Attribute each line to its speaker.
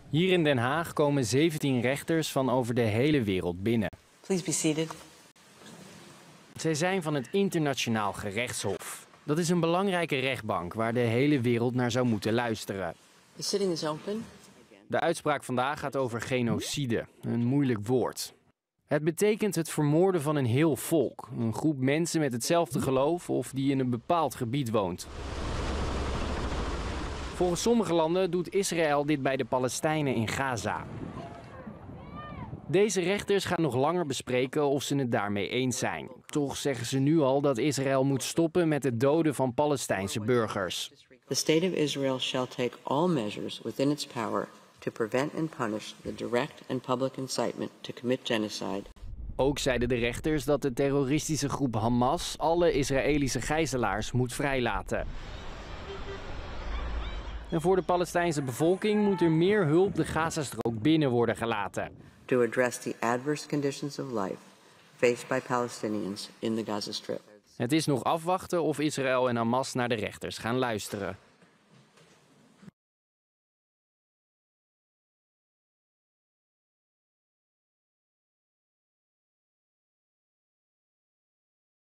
Speaker 1: Hier in Den Haag komen 17 rechters van over de hele wereld binnen.
Speaker 2: Please be seated.
Speaker 1: Zij zijn van het Internationaal Gerechtshof. Dat is een belangrijke rechtbank waar de hele wereld naar zou moeten luisteren.
Speaker 2: The sitting is open.
Speaker 1: De uitspraak vandaag gaat over genocide, een moeilijk woord. Het betekent het vermoorden van een heel volk, een groep mensen met hetzelfde geloof of die in een bepaald gebied woont. Volgens sommige landen doet Israël dit bij de Palestijnen in Gaza. Deze rechters gaan nog langer bespreken of ze het daarmee eens zijn. Toch zeggen ze nu al dat Israël moet stoppen met het doden van Palestijnse burgers.
Speaker 2: The state of Israel shall take all measures within its power to prevent and punish the direct and public incitement to commit genocide.
Speaker 1: Ook zeiden de rechters dat de terroristische groep Hamas alle Israëlische gijzelaars moet vrijlaten. En voor de Palestijnse bevolking moet er meer hulp de Gazastrook binnen worden gelaten.
Speaker 2: To address the adverse conditions of life faced by Palestinians in the Gaza Strip.
Speaker 1: Het is nog afwachten of Israël en Hamas naar de rechters gaan luisteren.